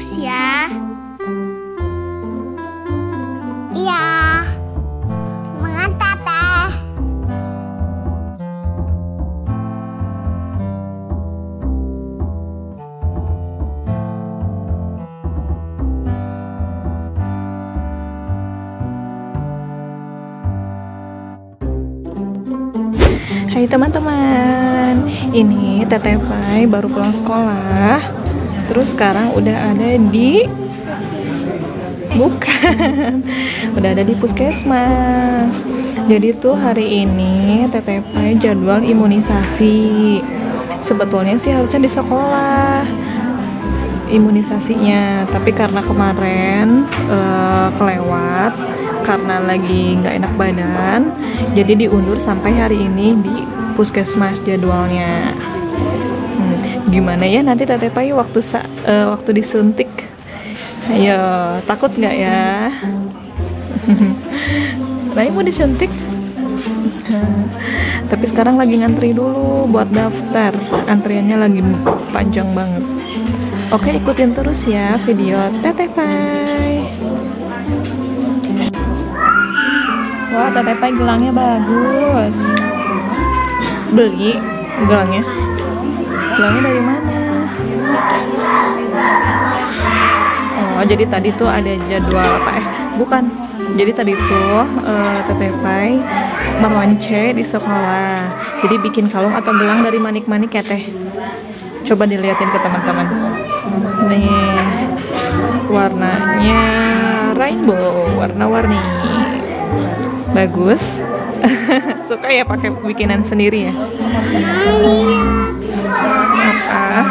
terus ya. Iya. Semangat Teteh. Hai teman-teman, ini Teteh Pai baru pulang sekolah. Terus sekarang udah ada di udah ada di puskesmas. Jadi tuh hari ini Teteh Pai jadwal imunisasi. Sebetulnya sih harusnya di sekolah imunisasinya, tapi karena kemarin kelewat karena lagi nggak enak badan, jadi diundur sampai hari ini di puskesmas jadwalnya. Gimana ya nanti Teteh Pai waktu disuntik? Ayo, takut nggak ya? Rai mau disuntik? Tapi sekarang lagi ngantri dulu buat daftar. Antriannya lagi panjang banget. Oke, ikutin terus ya video Teteh Pai. Wah, Teteh Pai gelangnya bagus. Beli gelangnya? Gelangnya dari mana? Oh, jadi tadi tuh ada jadwal apa? Bukan. Jadi tadi tuh Teteh Pai meronce di sekolah. Jadi bikin kalung atau gelang dari manik-manik ya Teh. Coba dilihatin ke teman-teman. Nih, warnanya rainbow, warna-warni. Bagus. Suka ya pakai bikinan sendiri ya? Apa?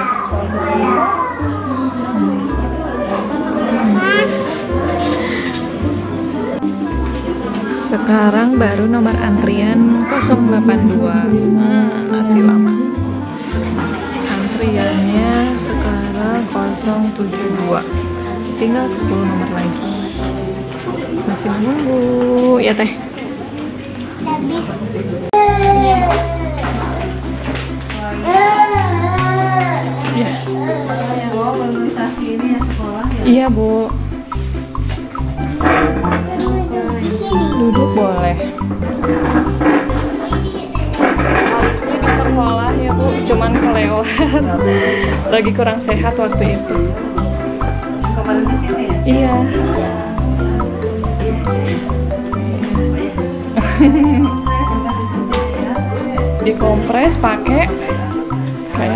Sekarang baru nomor antrian 082. Masih lama. Antriannya sekarang 072. Tinggal 10 nomor lagi. Masih menunggu ya Teh. Ya. Oh, imunisasi ini ya sekolah ya? Iya Bu. Duduk boleh. Harusnya di sekolah ya Bu, cuman kelewat. Lagi kurang sehat waktu itu. Kemarin di sini ya? Iya. Dikompres pakai kayak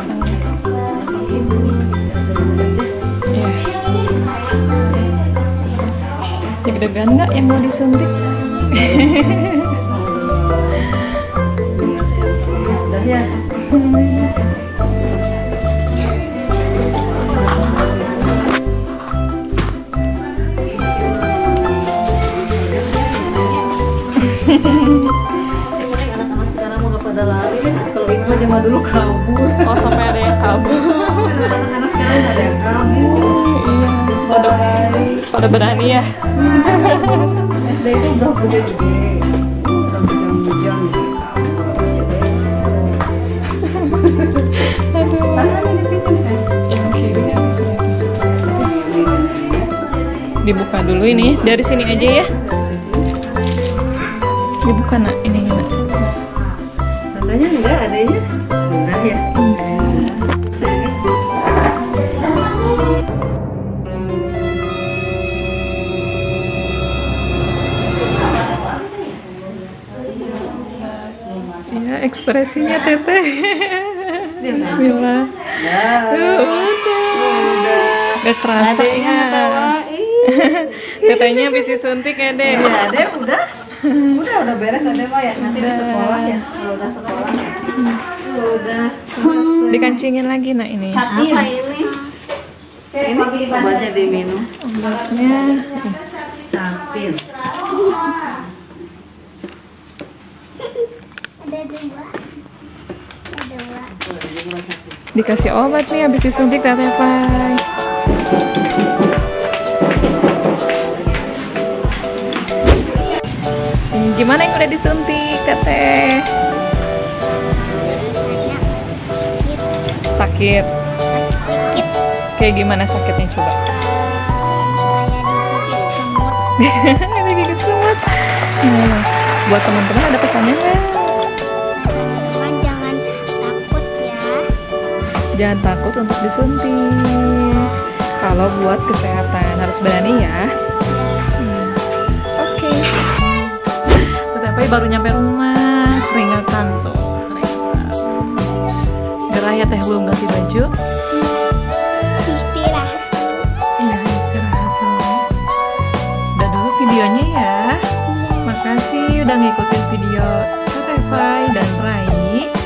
ya. Deg-degan nggak yang mau disuntik? Ya. Anak-anak sekarang mau pada lari, kalau itu zaman dulu kabur. Oh, sampai ada yang kabur. Anak-anak sekarang ada yang kabur. Iya. Pada berani ya. SD itu udah gede-gede, udah bujang-bujang gitu. Aduh. Tangan ini pinjam saya. Yang kiri ya. Dibuka dulu ini, dari sini aja ya. Dibuka nak, ini nak. Tandanya enggak adanya? Enggak ya? Sini. Ya, ekspresinya Teteh. Bismillah. Udah. Gak kerasa ya. Tetehnya habis disuntik ya Deh. Iya, Dek udah beres Ade Pak ya. Nanti di sekolah ya. Kalau udah sekolah. Udah. Dikancingin lagi nak ini. Apa ini? Ini obatnya diminum. Obatnya. Capin. Ada dua. Dikasih obat nih habis disuntik Teteh Pai. Gimana yang udah disuntik Teteh? Sakit. Dikit. Kayak gimana sakitnya coba? Kayak digigit semut. Digigit semut. Nah, buat teman-teman ada pesannya nggak? Teman-teman jangan takut ya. Jangan takut untuk disuntik. Kalau buat kesehatan harus berani ya. Oke. Tetapi baru nyampe rumah, keringatan tuh. Gerah ya teh belum ganti baju. Istirahat. Iya istirahat dulu. Udah dulu videonya ya. Makasih udah ngikutin video Teteh Fai dan Rai.